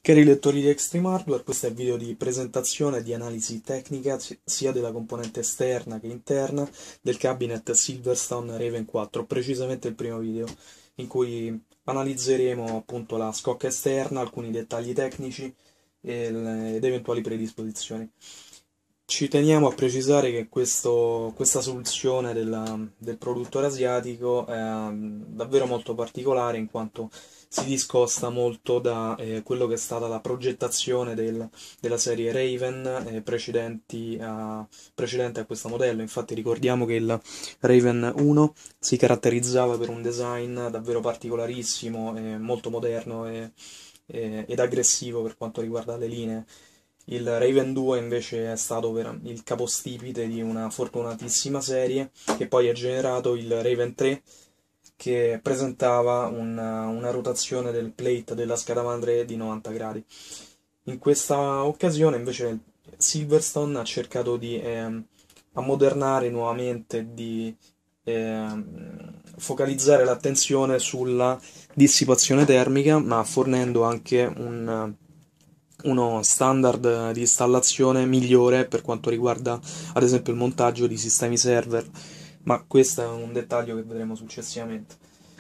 Cari lettori di Extreme Hardware, questo è il video di presentazione e di analisi tecnica sia della componente esterna che interna del cabinet Silverstone Raven 4, precisamente il primo video in cui analizzeremo appunto la scocca esterna, alcuni dettagli tecnici ed eventuali predisposizioni. Ci teniamo a precisare che questa soluzione del produttore asiatico è davvero molto particolare in quanto si discosta molto da quello che è stata la progettazione della serie Raven precedente a questo modello. Infatti ricordiamo che il Raven 1 si caratterizzava per un design davvero particolarissimo, molto moderno ed aggressivo per quanto riguarda le linee. Il Raven 2 invece è stato il capostipite di una fortunatissima serie che poi ha generato il Raven 3 che presentava una rotazione del plate della scheda madre di 90 gradi. In questa occasione invece Silverstone ha cercato di ammodernare nuovamente, di focalizzare l'attenzione sulla dissipazione termica, ma fornendo anche uno standard di installazione migliore per quanto riguarda ad esempio il montaggio di sistemi server, ma questo è un dettaglio che vedremo successivamente.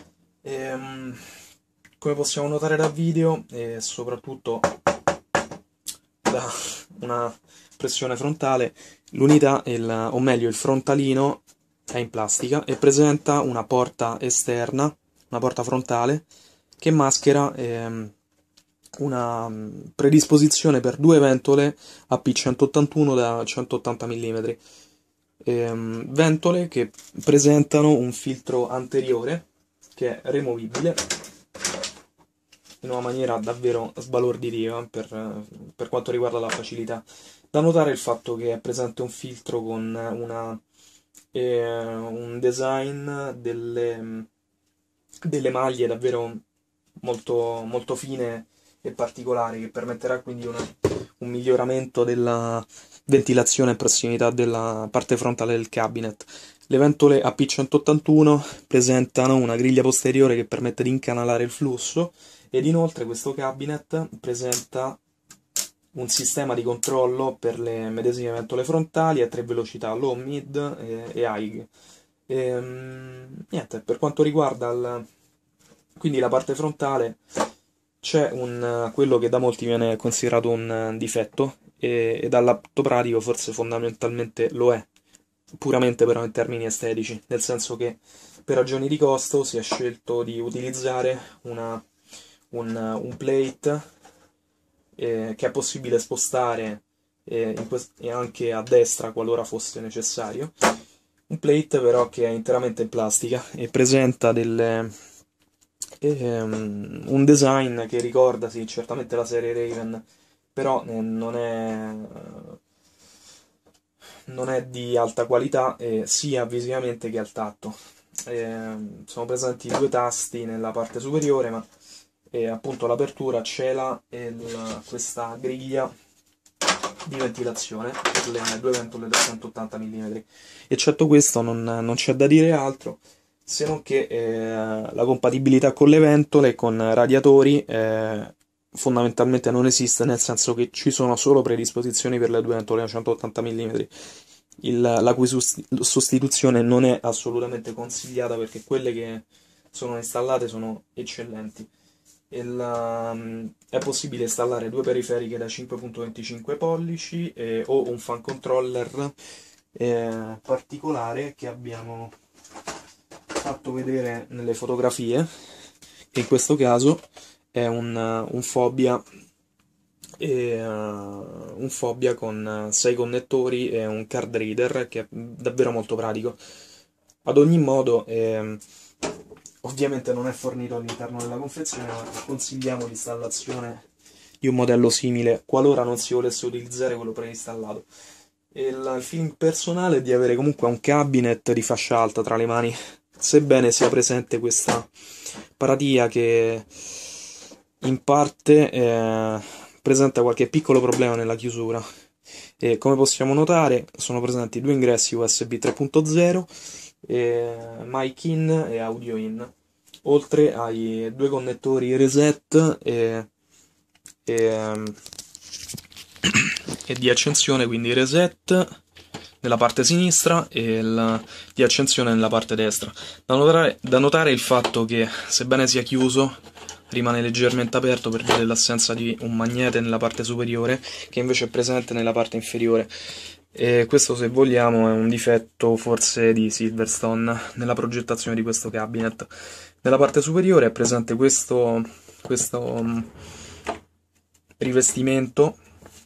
Come possiamo notare dal video e soprattutto da una pressione frontale, l'unità, o meglio il frontalino, è in plastica e presenta una porta esterna, una porta frontale, che maschera una predisposizione per due ventole AP181 da 180 mm, ventole che presentano un filtro anteriore che è removibile in una maniera davvero sbalorditiva per quanto riguarda la facilità. Da notare il fatto che è presente un filtro con un design delle maglie davvero molto, molto fine e particolari, che permetterà quindi un miglioramento della ventilazione in prossimità della parte frontale del cabinet. Le ventole AP181 presentano una griglia posteriore che permette di incanalare il flusso ed inoltre questo cabinet presenta un sistema di controllo per le medesime ventole frontali a 3 velocità, low, mid e high. Niente, per quanto riguarda quindi la parte frontale, c'è quello che da molti viene considerato un difetto e dall'atto pratico forse fondamentalmente lo è, puramente però in termini estetici, nel senso che per ragioni di costo si è scelto di utilizzare un plate che è possibile spostare e anche a destra qualora fosse necessario. Un plate però che è interamente in plastica e presenta un design che ricorda sì, certamente la serie Raven, però non è di alta qualità sia visivamente che al tatto. Sono presenti due tasti nella parte superiore, ma appunto l'apertura cela questa griglia di ventilazione per le due ventole da 180 mm. Eccetto questo non c'è da dire altro, se non che la compatibilità con le ventole e con radiatori fondamentalmente non esiste, nel senso che ci sono solo predisposizioni per le due ventole da 180 mm, la cui sostituzione non è assolutamente consigliata perché quelle che sono installate sono eccellenti. È possibile installare due periferiche da 5.25 pollici o un fan controller particolare che abbiamo fatto vedere nelle fotografie, che in questo caso è un Fobia con 6 connettori e un card reader che è davvero molto pratico. Ad ogni modo ovviamente non è fornito all'interno della confezione, ma consigliamo l'installazione di un modello simile qualora non si volesse utilizzare quello preinstallato. Il feeling personale è di avere comunque un cabinet di fascia alta tra le mani, sebbene sia presente questa paratia che in parte presenta qualche piccolo problema nella chiusura. E come possiamo notare sono presenti due ingressi USB 3.0, mic in e audio in, oltre ai due connettori reset e, e di accensione, quindi reset nella parte sinistra e il di accensione nella parte destra. Da notare il fatto che, sebbene sia chiuso, rimane leggermente aperto per via dell'assenza di un magnete nella parte superiore, che invece è presente nella parte inferiore. E questo, se vogliamo, è un difetto forse di Silverstone nella progettazione di questo cabinet. Nella parte superiore è presente questo rivestimento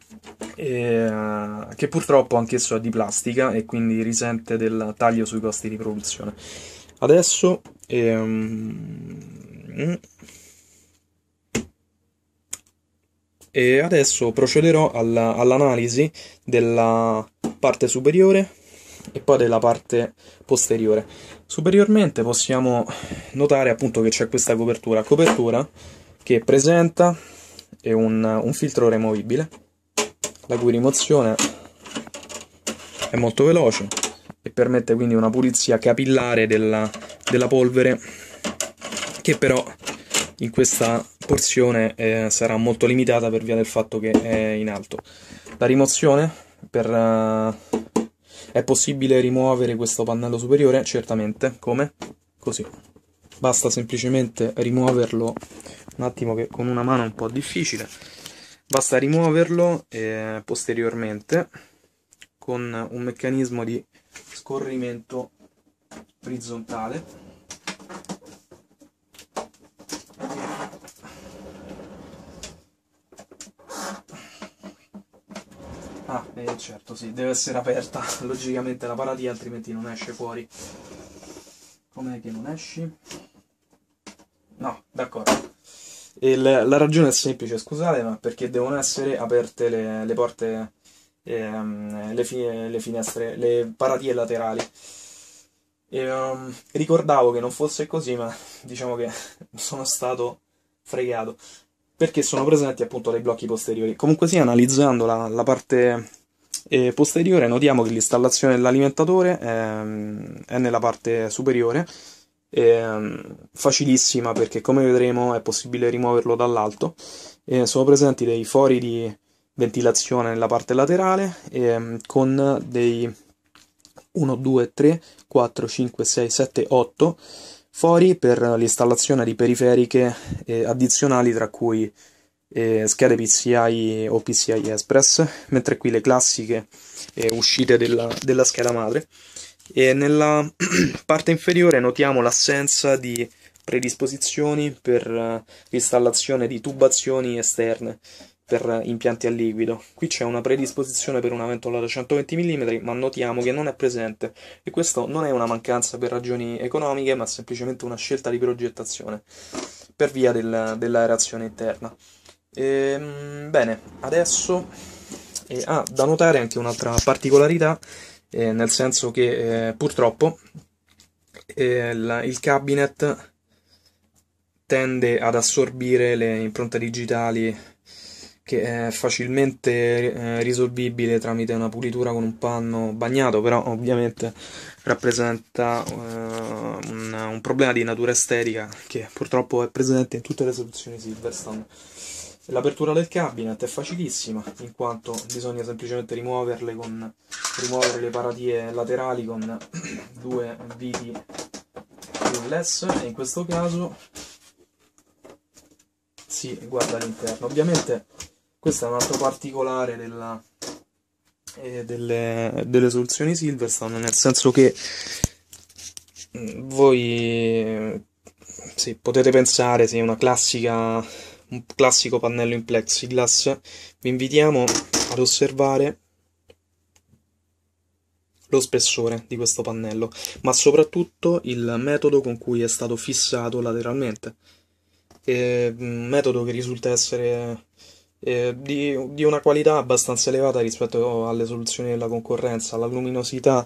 che purtroppo anch'esso è di plastica e quindi risente del taglio sui costi di produzione. Adesso e adesso procederò all'analisi della parte superiore e poi della parte posteriore. Superiormente possiamo notare appunto che c'è questa copertura che presenta un filtro removibile, la cui rimozione è molto veloce e permette quindi una pulizia capillare della polvere, che però in questa porzione sarà molto limitata per via del fatto che è in alto. La rimozione è possibile rimuovere questo pannello superiore? Certamente. Come? Così. Basta semplicemente rimuoverlo, un attimo che con una mano è un po' difficile, basta rimuoverlo posteriormente con un meccanismo di scorrimento orizzontale. Certo, sì, deve essere aperta logicamente la paratia, altrimenti non esce fuori. Com'è che non esci? No, d'accordo. La ragione è semplice, scusate, ma perché devono essere aperte le porte, le finestre, le paratie laterali. Ricordavo che non fosse così, ma diciamo che sono stato fregato, perché sono presenti appunto dei blocchi posteriori. Comunque sia, analizzando la parte posteriore, notiamo che l'installazione dell'alimentatore è nella parte superiore, facilissima perché, come vedremo, è possibile rimuoverlo dall'alto. Sono presenti dei fori di ventilazione nella parte laterale, con dei 1, 2, 3, 4, 5, 6, 7, 8 fori per l'installazione di periferiche addizionali, tra cui schede PCI o PCI Express, mentre qui le classiche uscite della scheda madre. E nella parte inferiore notiamo l'assenza di predisposizioni per l'installazione di tubazioni esterne per impianti a liquido. Qui c'è una predisposizione per una ventola da 120 mm, ma notiamo che non è presente, e questo non è una mancanza per ragioni economiche, ma semplicemente una scelta di progettazione per via dell'aerazione interna. Bene, adesso da notare anche un'altra particolarità, nel senso che purtroppo il cabinet tende ad assorbire le impronte digitali, che è facilmente risolvibile tramite una pulitura con un panno bagnato, però ovviamente rappresenta un problema di natura estetica che purtroppo è presente in tutte le soluzioni Silverstone. L'apertura del cabinet è facilissima, in quanto bisogna semplicemente rimuovere le paratie laterali con due viti less, e in questo caso si guarda all'interno. Ovviamente questo è un altro particolare delle soluzioni Silverstone, nel senso che voi sì, potete pensare sia un classico pannello in plexiglass. Vi invitiamo ad osservare lo spessore di questo pannello, ma soprattutto il metodo con cui è stato fissato lateralmente. Un metodo che risulta essere di una qualità abbastanza elevata rispetto alle soluzioni della concorrenza. La luminosità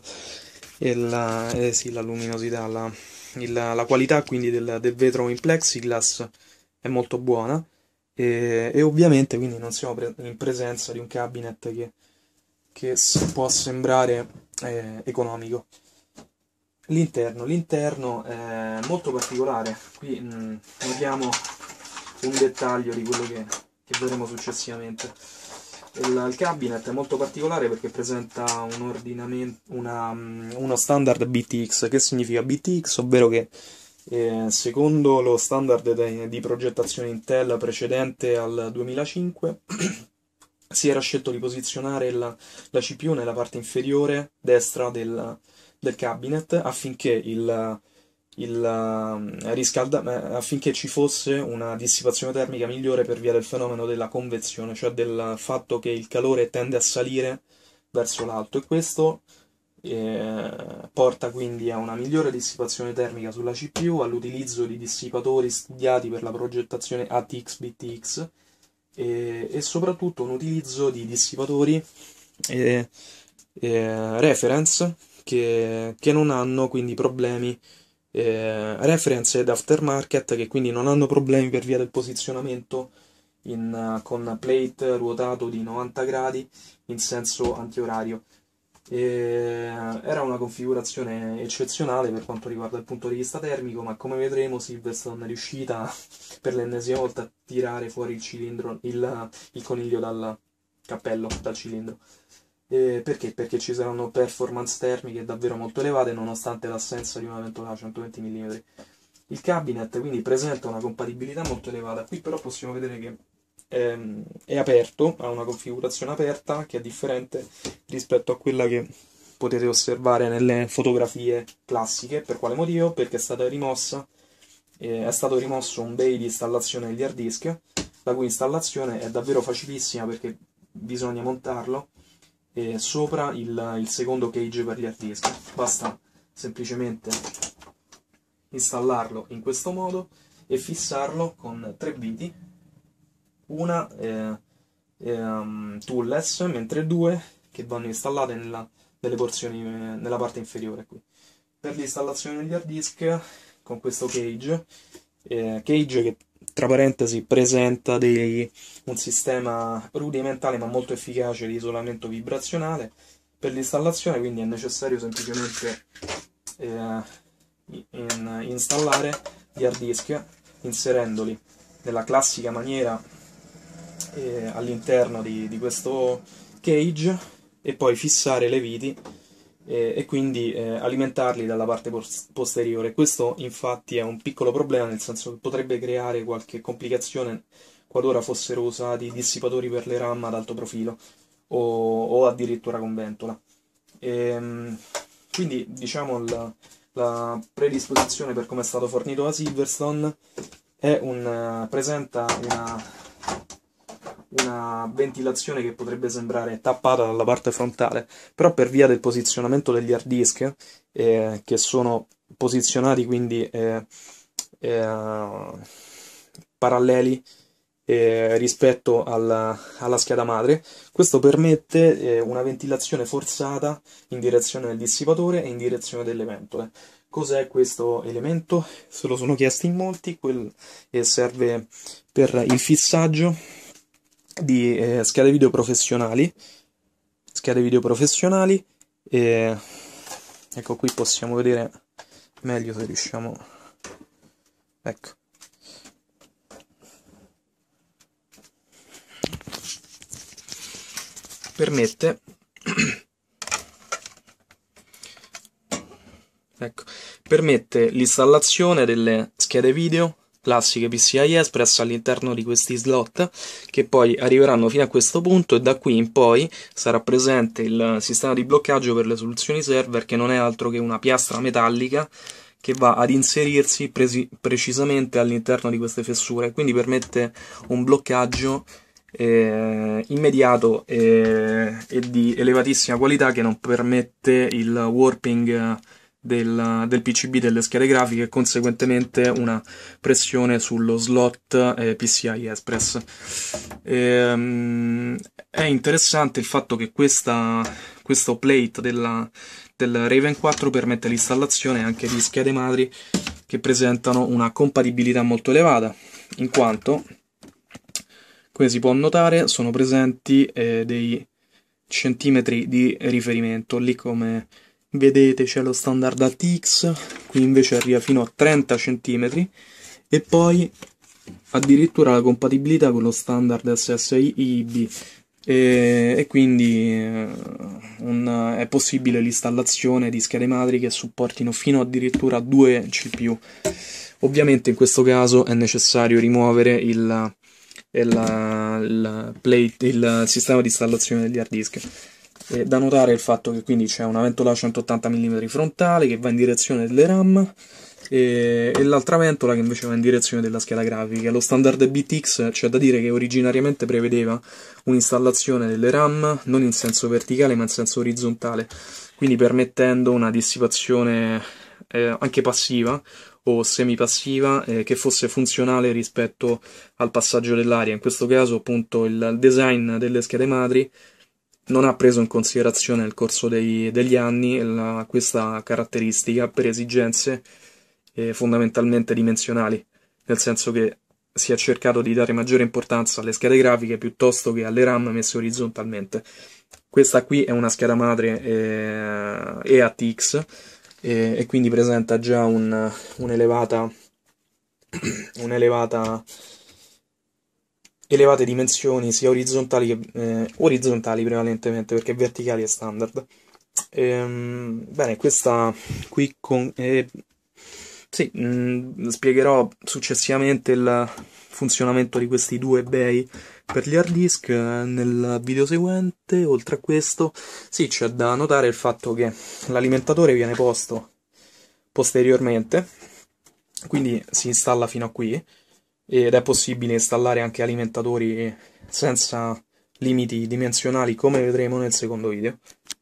la qualità quindi del vetro in plexiglass è molto buona, e ovviamente quindi non siamo in presenza di un cabinet che può sembrare economico. L'interno è molto particolare. Qui notiamo un dettaglio di quello che che vedremo successivamente. Il cabinet è molto particolare perché presenta un ordinamento, uno standard BTX. Che significa BTX? Ovvero che secondo lo standard di progettazione Intel precedente al 2005 si era scelto di posizionare la CPU nella parte inferiore destra del cabinet affinché affinché ci fosse una dissipazione termica migliore per via del fenomeno della convezione, cioè del fatto che il calore tende a salire verso l'alto, e questo porta quindi a una migliore dissipazione termica sulla CPU, all'utilizzo di dissipatori studiati per la progettazione ATX-BTX e soprattutto un utilizzo di dissipatori reference che non hanno quindi problemi, reference ed aftermarket, che quindi non hanno problemi per via del posizionamento con plate ruotato di 90 gradi in senso antiorario. Era una configurazione eccezionale per quanto riguarda il punto di vista termico, ma come vedremo Silverstone è riuscita per l'ennesima volta a tirare fuori il cilindro, il coniglio dal cappello, dal cilindro. Perché? Perché ci saranno performance termiche davvero molto elevate nonostante l'assenza di una ventola a 120 mm. Il cabinet quindi presenta una compatibilità molto elevata. Qui però possiamo vedere che è aperto, ha una configurazione aperta che è differente rispetto a quella che potete osservare nelle fotografie classiche. Per quale motivo? Perché è stata rimossa, è stato rimosso un bay di installazione degli hard disk, la cui installazione è davvero facilissima perché bisogna montarlo sopra il secondo cage per gli hard disk. Basta semplicemente installarlo in questo modo e fissarlo con 3 viti, una toolless, mentre 2 che vanno installate nelle porzioni, nella parte inferiore qui. Per l'installazione degli hard disk con questo cage che tra parentesi presenta un sistema rudimentale ma molto efficace di isolamento vibrazionale. Per l'installazione quindi è necessario semplicemente installare gli hard disk inserendoli nella classica maniera all'interno di questo cage e poi fissare le viti e quindi alimentarli dalla parte posteriore. Questo infatti è un piccolo problema, nel senso che potrebbe creare qualche complicazione qualora fossero usati dissipatori per le RAM ad alto profilo o addirittura con ventola. Quindi diciamo la predisposizione per come è stato fornito da Silverstone presenta una ventilazione che potrebbe sembrare tappata dalla parte frontale, però per via del posizionamento degli hard disk che sono posizionati quindi paralleli rispetto alla scheda madre, questo permette una ventilazione forzata in direzione del dissipatore e in direzione delle ventole. Cos'è questo elemento? Se lo sono chiesti in molti, serve per il fissaggio di schede video professionali. Ecco, qui possiamo vedere meglio se riusciamo, ecco, permette l'installazione delle schede video classiche PCI Express all'interno di questi slot, che poi arriveranno fino a questo punto, e da qui in poi sarà presente il sistema di bloccaggio per le soluzioni server, che non è altro che una piastra metallica che va ad inserirsi precisamente all'interno di queste fessure, quindi permette un bloccaggio immediato e di elevatissima qualità, che non permette il warping del PCB delle schede grafiche e conseguentemente una pressione sullo slot PCI Express. È interessante il fatto che questo plate del Raven 4 permette l'installazione anche di schede madri che presentano una compatibilità molto elevata, in quanto, come si può notare, sono presenti dei centimetri di riferimento. Lì, come vedete, c'è lo standard ATX, qui invece arriva fino a 30 cm, e poi addirittura la compatibilità con lo standard SSI IB e quindi è possibile l'installazione di schede madri che supportino fino addirittura 2 CPU. Ovviamente in questo caso è necessario rimuovere il sistema di installazione degli hard disk. Da notare il fatto che quindi c'è una ventola 180 mm frontale che va in direzione delle RAM e l'altra ventola che invece va in direzione della scheda grafica. Lo standard BTX c'è da dire che originariamente prevedeva un'installazione delle RAM non in senso verticale ma in senso orizzontale, quindi permettendo una dissipazione anche passiva o semipassiva che fosse funzionale rispetto al passaggio dell'aria. In questo caso appunto il design delle schede madri non ha preso in considerazione nel corso degli anni questa caratteristica per esigenze fondamentalmente dimensionali, nel senso che si è cercato di dare maggiore importanza alle schede grafiche piuttosto che alle RAM messe orizzontalmente. Questa qui è una scheda madre EATX e quindi presenta già elevate dimensioni sia orizzontali che orizzontali prevalentemente, perché verticali è standard. Bene, questa qui sì, spiegherò successivamente il funzionamento di questi due bay per gli hard disk nel video seguente. Oltre a questo, sì, c'è da notare il fatto che l'alimentatore viene posto posteriormente, quindi si installa fino a qui ed è possibile installare anche alimentatori senza limiti dimensionali come vedremo nel secondo video.